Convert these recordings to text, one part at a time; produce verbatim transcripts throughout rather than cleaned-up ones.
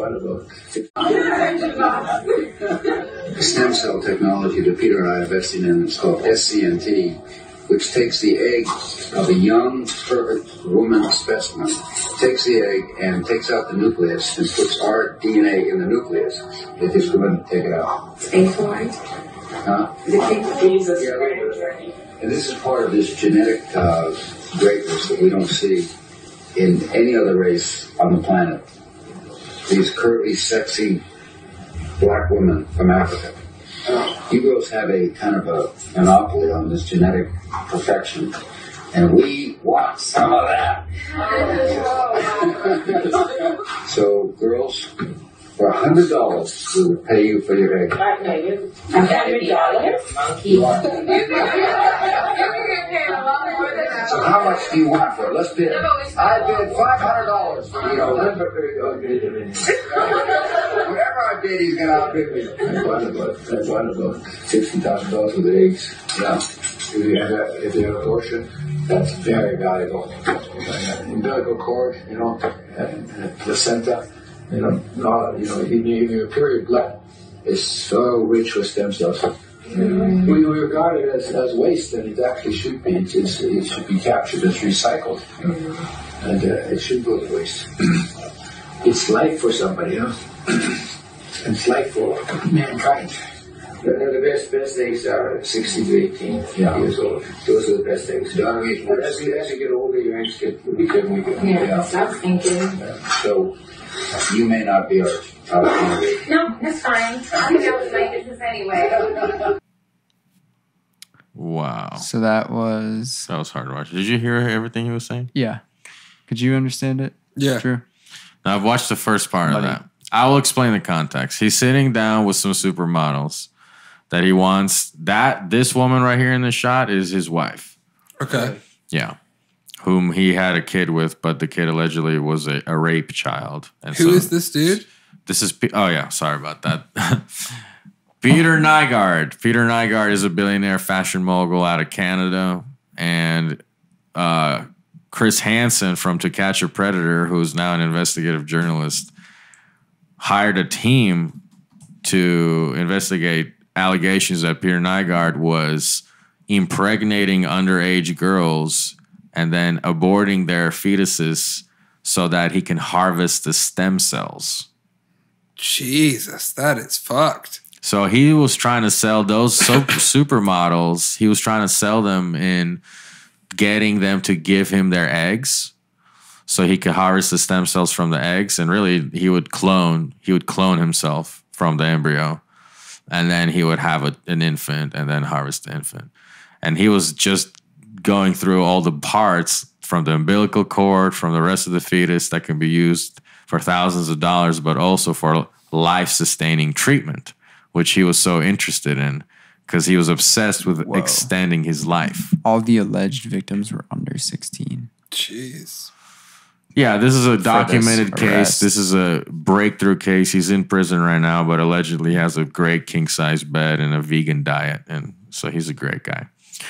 wonderful. The stem cell technology that Peter and I are investing in is called S C N T, which takes the eggs of a young, perfect woman specimen, takes the egg and takes out the nucleus and puts our D N A in the nucleus. They just go ahead and take it out. Space Force? Huh? Jesus. Yeah, and this is part of this genetic uh, greatness that we don't see in any other race on the planet. These curvy, sexy black women from Africa. You girls have a kind of a monopoly on this genetic perfection, and we want some of that. So, girls, for a hundred dollars, we would pay you for your egg. A hundred dollars? So, how much do you want for it? Let's bid. I bid five hundred dollars for you know. Whatever I bid, he's gonna outbid me. That's wonderful. That's wonderful. Sixty thousand dollars for the eggs. Yeah. If you have that, if you have abortion, that's very valuable. Umbilical cord, you know, and, and placenta, you know, no, you know, even, even your period blood is so rich with stem cells. Mm-hmm. We regard it as, as waste, and it actually should be. It's, it's, it should be captured as recycled, you know? Mm-hmm. And uh, it should go to waste. It's life for somebody, you know. And it's life for mankind. The, the best best eggs are sixty to eighteen yeah. years old. Those are the best eggs. But as you, as you get older, your eggs get weaker and weaker. Yeah, yeah. I was thinking. Yeah. So you may not be our top candidate. No, that's fine. I'm dealing with my business anyway. Wow. So that was... That was hard to watch. Did you hear everything he was saying? Yeah. Could you understand it? Yeah. True. Now, I've watched the first part Buddy. of that. I will explain the context. He's sitting down with some supermodels that he wants. That this woman right here in this shot is his wife. Okay. Yeah. Whom he had a kid with, but the kid allegedly was a, a rape child. And Who so is this dude? This is... Oh, yeah. Sorry about that. Peter Nygard. Peter Nygard is a billionaire fashion mogul out of Canada. And uh, Chris Hansen from To Catch a Predator, who's now an investigative journalist, hired a team to investigate allegations that Peter Nygard was impregnating underage girls and then aborting their fetuses so that he can harvest the stem cells. Jesus, that is fucked. So he was trying to sell those supermodels. He was trying to sell them in getting them to give him their eggs so he could harvest the stem cells from the eggs. And really, he would clone, he would clone himself from the embryo. And then he would have a, an infant and then harvest the infant. And he was just going through all the parts from the umbilical cord, from the rest of the fetus that can be used for thousands of dollars, but also for life-sustaining treatment, which he was so interested in because he was obsessed with Whoa. extending his life. All the alleged victims were under sixteen. Jeez. Yeah, this is a documented this case. arrest. This is a breakthrough case. He's in prison right now, but allegedly has a great king-size bed and a vegan diet. And so he's a great guy.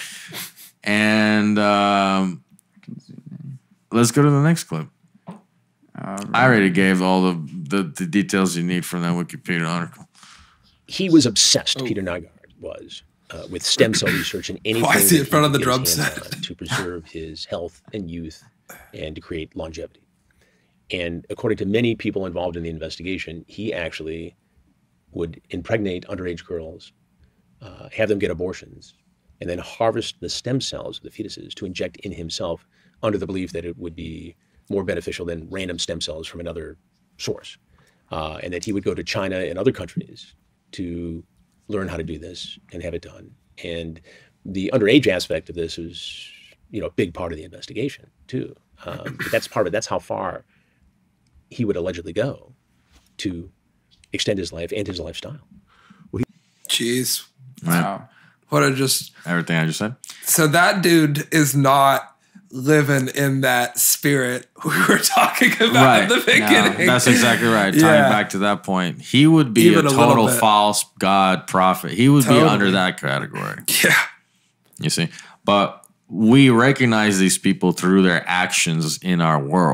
And um, let's go to the next clip. Right. I already gave all the, the, the details you need from that Wikipedia article. He was obsessed, oh. Peter Nygard was, uh, with stem cell research and anything Why is he in front of the he drum his hands set? on to preserve his health and youth and to create longevity. And according to many people involved in the investigation, he actually would impregnate underage girls, uh, have them get abortions, and then harvest the stem cells of the fetuses to inject in himself under the belief that it would be more beneficial than random stem cells from another source. Uh, and that he would go to China and other countries to learn how to do this and have it done. And the underage aspect of this is, you know, a big part of the investigation too. Um, but that's part of it. That's how far he would allegedly go to extend his life and his lifestyle. Well, he Jeez. Wow. What I just... Everything I just said. So that dude is not living in that spirit we were talking about right. in the beginning. No, that's exactly right. Yeah. Tying back to that point, he would be Even a a total bit. false god prophet. He would Totally. be under that category. Yeah. You see? But we recognize these people through their actions in our world.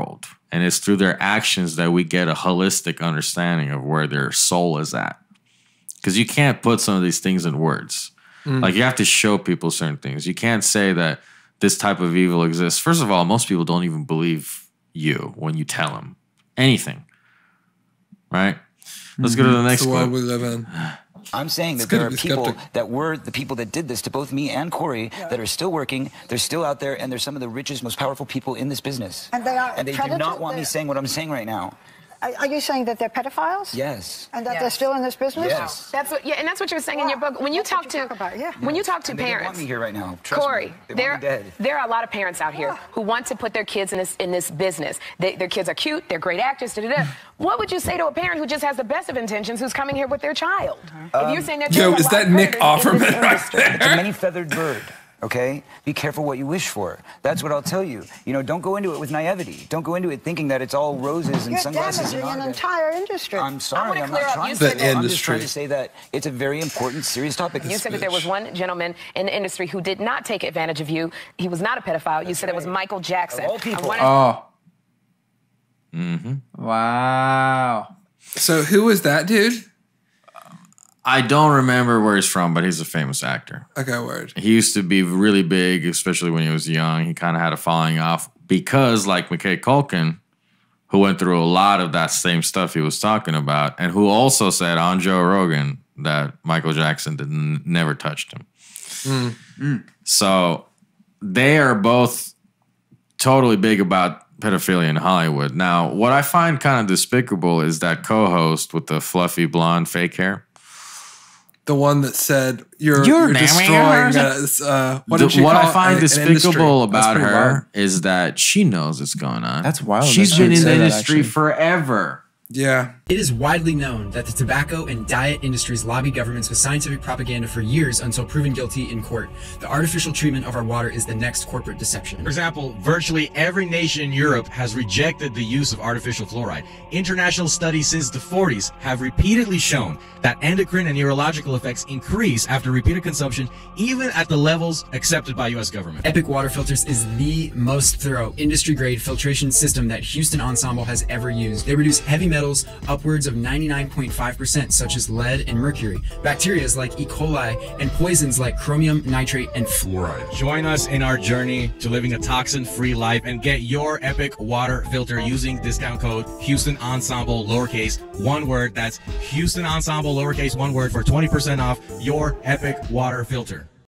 And it's through their actions that we get a holistic understanding of where their soul is at. Because you can't put some of these things in words. Mm. Like, you have to show people certain things. You can't say that this type of evil exists. First of all, most people don't even believe you when you tell them anything. Right? Let's mm-hmm. go to the next it's the clip. world we live in. I'm saying that there are people that were the people that did this to both me and Corey yeah. that are still working. They're still out there, and they're some of the richest, most powerful people in this business. And they are. And they do not want me saying what I'm saying right now. Are you saying that they're pedophiles? Yes. And that yes. they're still in this business? Yes. That's what. Yeah, and that's what you're saying wow. in your book. When you that's talk you to, talk about, yeah. when you talk to and parents, they don't want me here right now. Trust Corey, me. They there, want me dead. there are a lot of parents out here yeah. who want to put their kids in this in this business. They, their kids are cute. They're great actors. Da, da, da. What would you say to a parent who just has the best of intentions, who's coming here with their child? Um, if you're saying that, yo, is that Nick Offerman right there? It's a many-feathered bird. Okay? Be careful what you wish for. That's what I'll tell you. You know, don't go into it with naivety. Don't go into it thinking that it's all roses and You're sunglasses. You're damaging and an entire industry. I'm sorry, I'm not up. trying You to said say that- I'm just trying to say that it's a very important, serious topic. You said that there was one gentleman in the industry who did not take advantage of you. He was not a pedophile. You That's said right. it was Michael Jackson. Of all people. Oh. Mm-hmm. Wow. So who was that dude? I don't remember where he's from, but he's a famous actor. Okay, word. He used to be really big, especially when he was young. He kind of had a falling off because, like Macaulay Culkin, who went through a lot of that same stuff he was talking about, and who also said on Joe Rogan that Michael Jackson didn't never touched him. Mm. Mm. So they are both totally big about pedophilia in Hollywood. Now, what I find kind of despicable is that co-host with the fluffy blonde fake hair. The one that said you're, You're you're destroying us. Uh, what the, did she what call I find it? An- an despicable industry. That's about pretty her wild. is that she knows what's going on. That's wild. She's That's been right. in the Say that, industry actually. forever. Yeah. It is widely known that the tobacco and diet industries lobby governments with scientific propaganda for years until proven guilty in court. The artificial treatment of our water is the next corporate deception. For example, virtually every nation in Europe has rejected the use of artificial fluoride. International studies since the forties have repeatedly shown that endocrine and neurological effects increase after repeated consumption, even at the levels accepted by U S government. Epic Water Filters is the most thorough industry-grade filtration system that Houston Ensemble has ever used. They reduce heavy metals upwards of ninety-nine point five percent, such as lead and mercury, bacteria like E. coli, and poisons like chromium, nitrate, and fluoride. Join us in our journey to living a toxin-free life and get your Epic Water Filter using discount code Houston Ensemble lowercase one word. That's Houston Ensemble lowercase one word for twenty percent off your Epic Water Filter.